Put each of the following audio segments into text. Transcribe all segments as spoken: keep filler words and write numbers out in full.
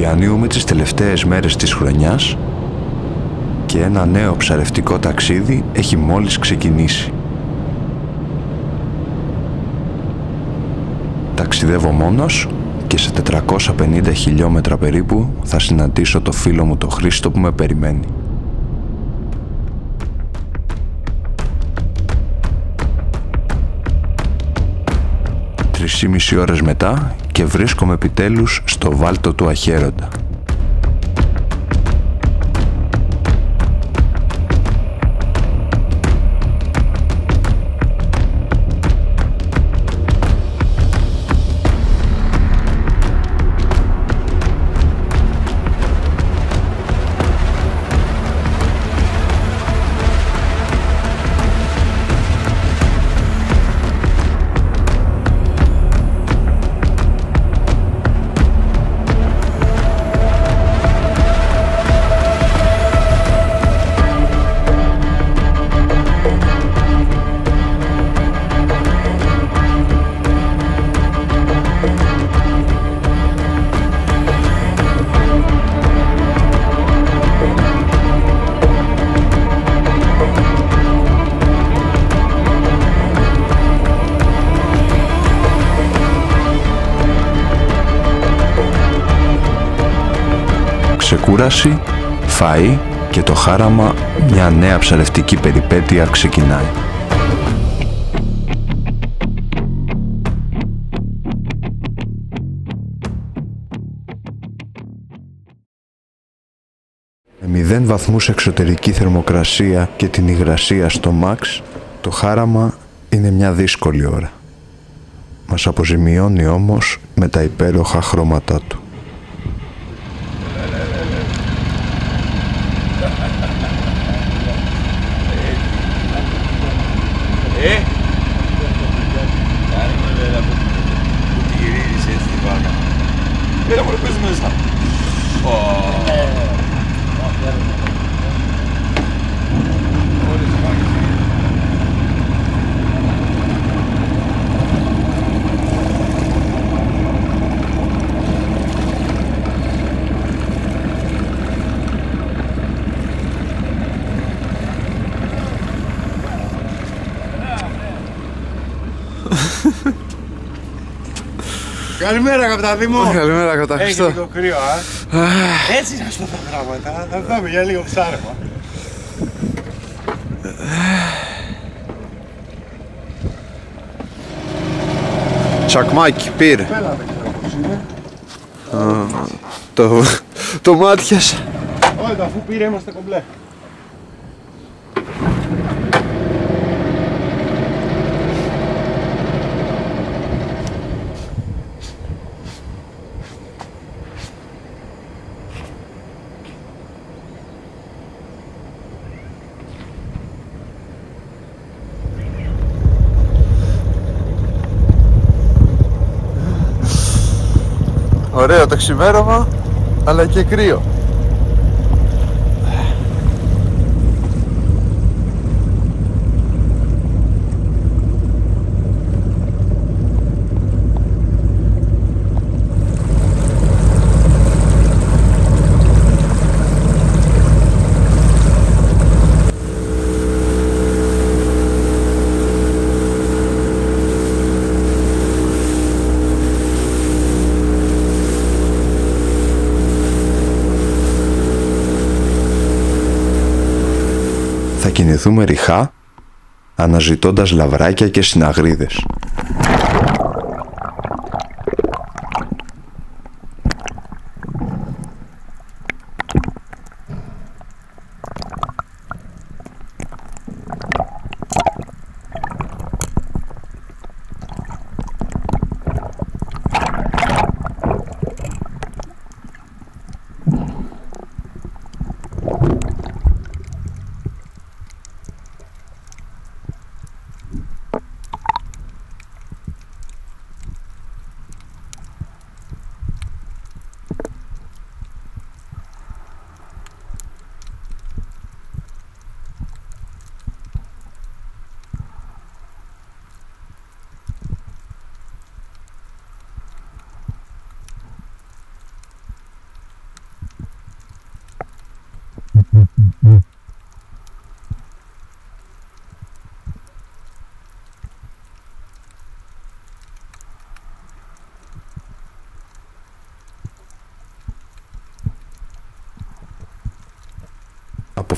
Διανύουμε τις τελευταίες μέρες της χρονιάς και ένα νέο ψαρευτικό ταξίδι έχει μόλις ξεκινήσει. Ταξιδεύω μόνος και σε τετρακόσια πενήντα χιλιόμετρα περίπου θα συναντήσω το φίλο μου το Χρήστο που με περιμένει. Τρεις ή μισή ώρες μετά και βρίσκομαι επιτέλους στο βάλτο του Αχέροντα. Ξεκούραση, φαΐ και το χάραμα μια νέα ψαρευτική περιπέτεια ξεκινάει. Με μηδέν βαθμούς εξωτερική θερμοκρασία και την υγρασία στο μαξ, το χάραμα είναι μια δύσκολη ώρα. Μας αποζημιώνει όμως με τα υπέροχα χρώματά του. Ε! Κάνε με βέβαια που τη γυρίζεις έτσι την βάρκα. Έλα μου, πες μέσα. Καλημέρα καπτάδι μου. Καλημέρα καταχριστώ. Έχει λίγο κρύο, α. Έτσι είναι αυτά τα πράγματα. Θα πάμε για λίγο ψάρεμα. Τσακμάκι πήρε. Πέλα δεν ξέρω πώς είναι. Το, το μάτιασα. Όχι, αφού πήρε είμαστε κομπλέ. Ωραίο το ξημέρωμα, αλλά και κρύο. Θα κινηθούμε ρηχά, αναζητώντας λαβράκια και συναγρίδες.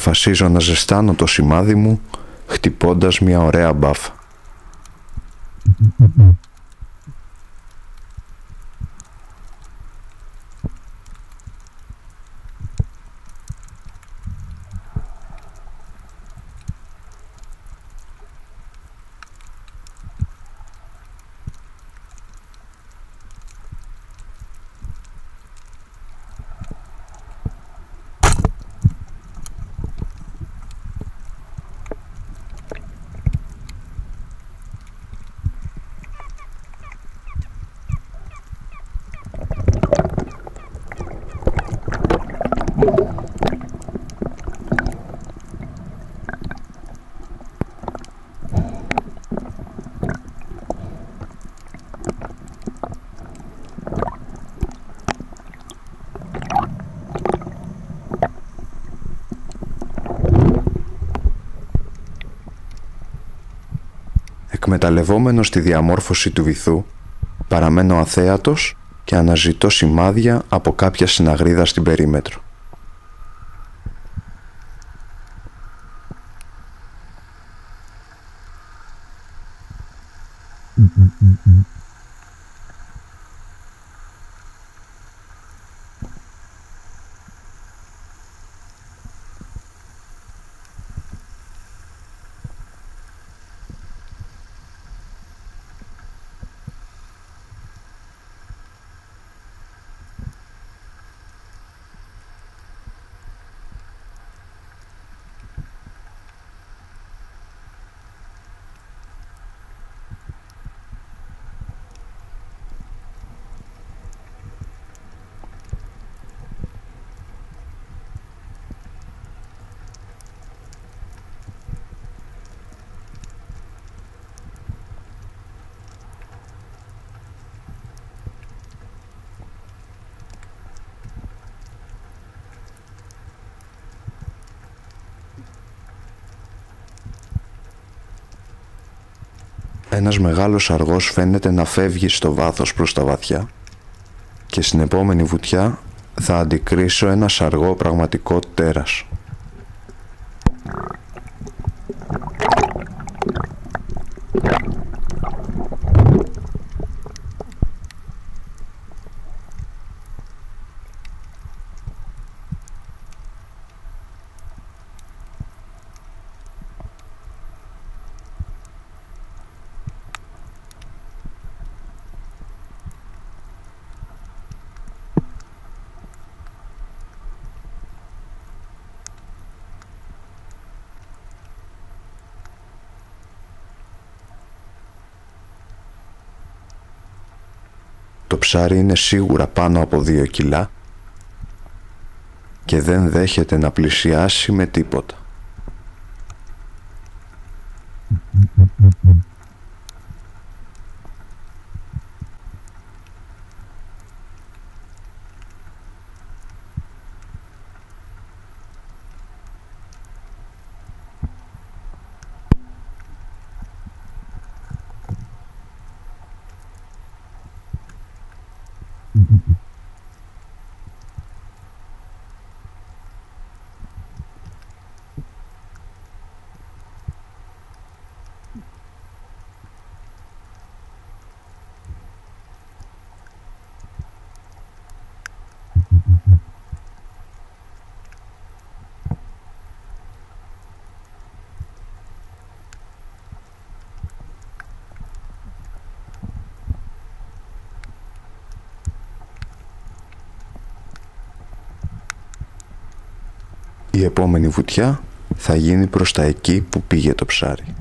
αποφασίζω να ζεστάνω το σημάδι μου χτυπώντας μια ωραία μπάφα. Εκμεταλλευόμενος τη διαμόρφωση του βυθού, παραμένω αθέατος και αναζητώ σημάδια από κάποια συναγρίδα στην περίμετρο. Ένας μεγάλος αργός φαίνεται να φεύγει στο βάθος προς τα βαθιά και στην επόμενη βουτιά θα αντικρίσω ένα αργό πραγματικό τέρας. Το ψάρι είναι σίγουρα πάνω από δύο κιλά και δεν δέχεται να πλησιάσει με τίποτα. Η επόμενη βουτιά θα γίνει προς τα εκεί που πήγε το ψάρι.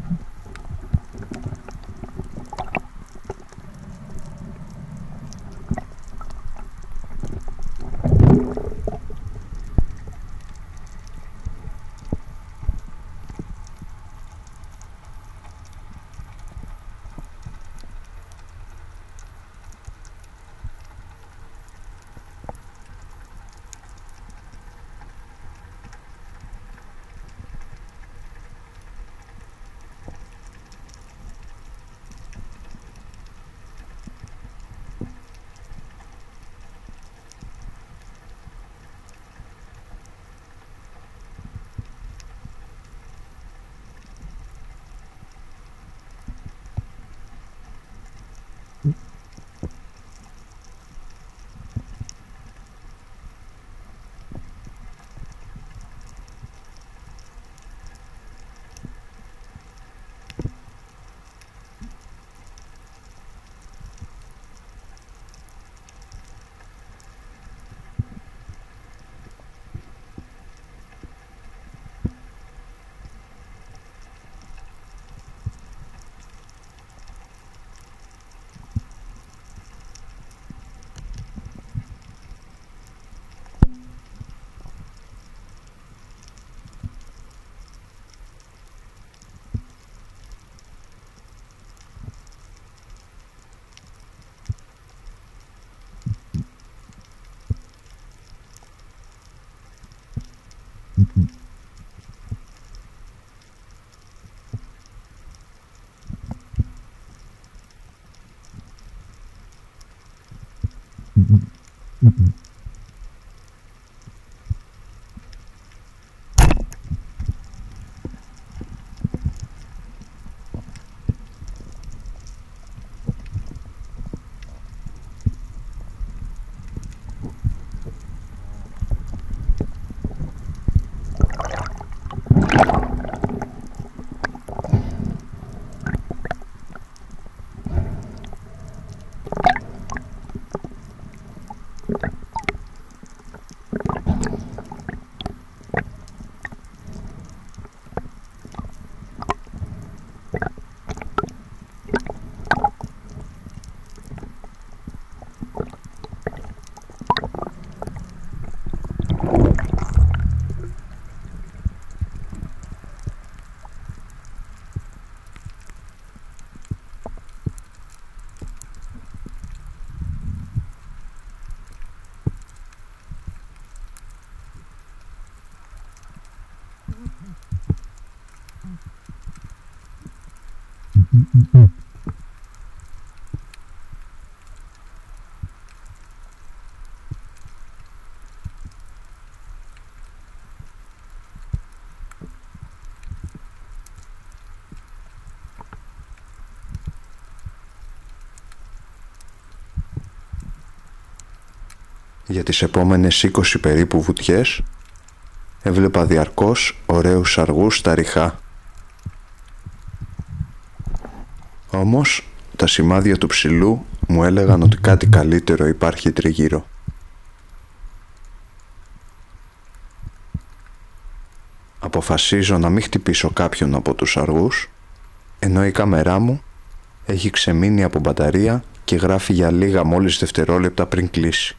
Για τις επόμενες είκοσι περίπου βουτιές έβλεπα διαρκώς ωραίους αργούς στα ριχά. Όμως τα σημάδια του ψηλού μου έλεγαν ότι κάτι καλύτερο υπάρχει τριγύρω. Αποφασίζω να μην χτυπήσω κάποιον από τους αργούς, ενώ η κάμερά μου έχει ξεμείνει από μπαταρία και γράφει για λίγα μόλις δευτερόλεπτα πριν κλείσει.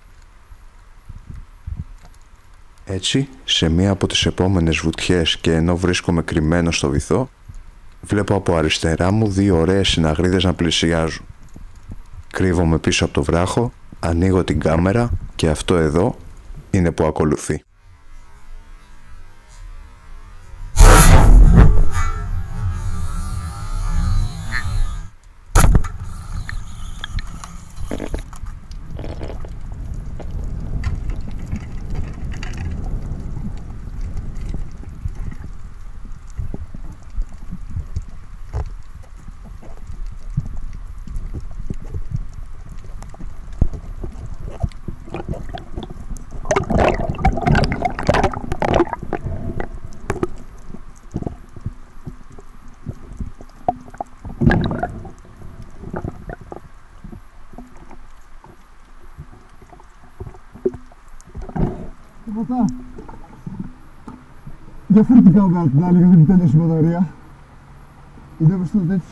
Έτσι, σε μία από τις επόμενες βουτιές και ενώ βρίσκομαι κρυμμένο στο βυθό, βλέπω από αριστερά μου δύο ωραίες συναγρίδες να πλησιάζουν. Κρύβομαι πίσω από το βράχο, ανοίγω την κάμερα και αυτό εδώ είναι που ακολουθεί. Τίποτα. Διαφορετικά από την άλλη γιατί δεν τέλειωσε η μπαταρία. Είδαμε στο τέτοιο.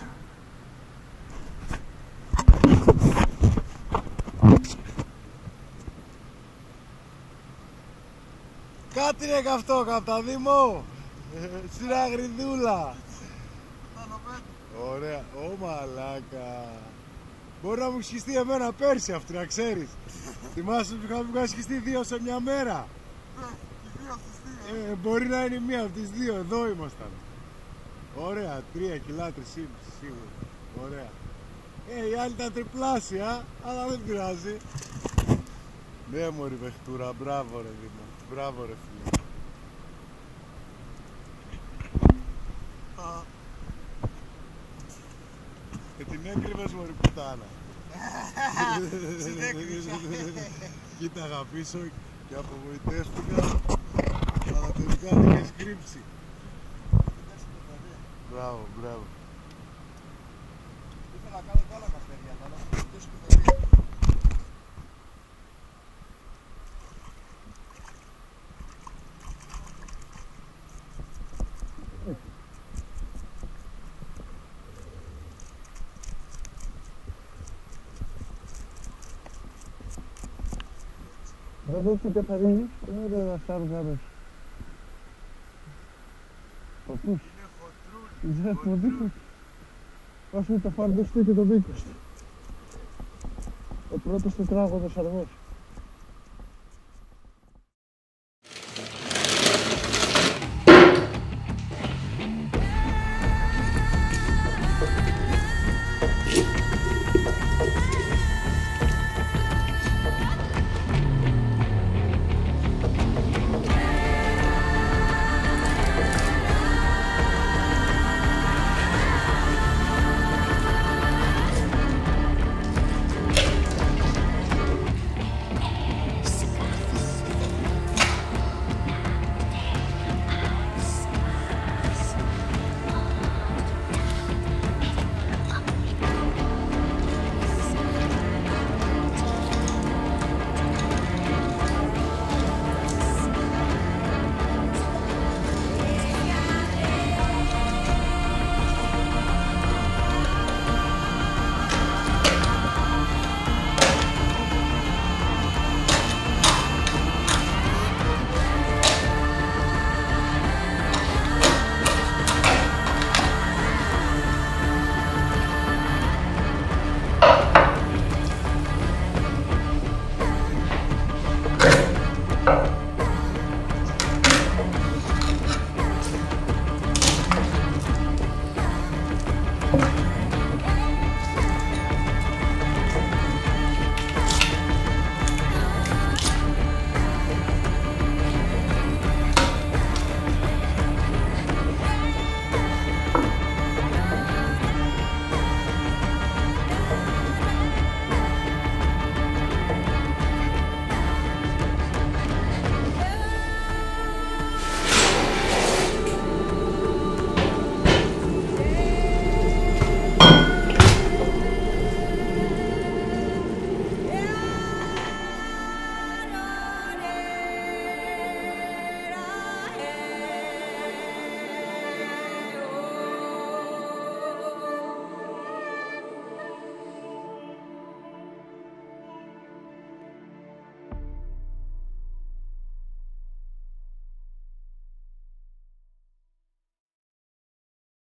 Κάτι είναι καυτό, καπταδήμο! Συναγριδούλα! Ωραία, ω μαλάκα! Μπορεί να μου σχιστεί εμένα πέρσι αυτή, να ξέρεις. Θυμάσαι που είχαμε βγάλει σχιστεί δύο σε μια μέρα. Ε, μπορεί να είναι μία από τις δύο, εδώ ήμασταν. Ωραία, τρία κιλά, τρισήμιση σίγουρα. Ωραία. Ε, η άλλη ήταν τριπλάσια, αλλά δεν πειράζει. Ναι μωρή παιχτούρα, μπράβο ρε Δήμο, μπράβο ρε φίλε. Και την έκρυβες μωρή πουτάνα. Κοίταγα πίσω και απογοητεύτηκα, αλλά τελικά την έχεις κρύψει. Μπράβο, μπράβο. Ήθελα να κάνω κι άλλα καφέρια, αλλά να σου δώσω κουταλία. Δεν δείχνει τι θα γίνει, δεν θα στάρουν κάπως. Παπούς. Είναι χοντρούλι. Είναι χοντρούλι. Όσο το φάρντος του και το δίκος του. Ο πρώτος τετράγωνος αργός.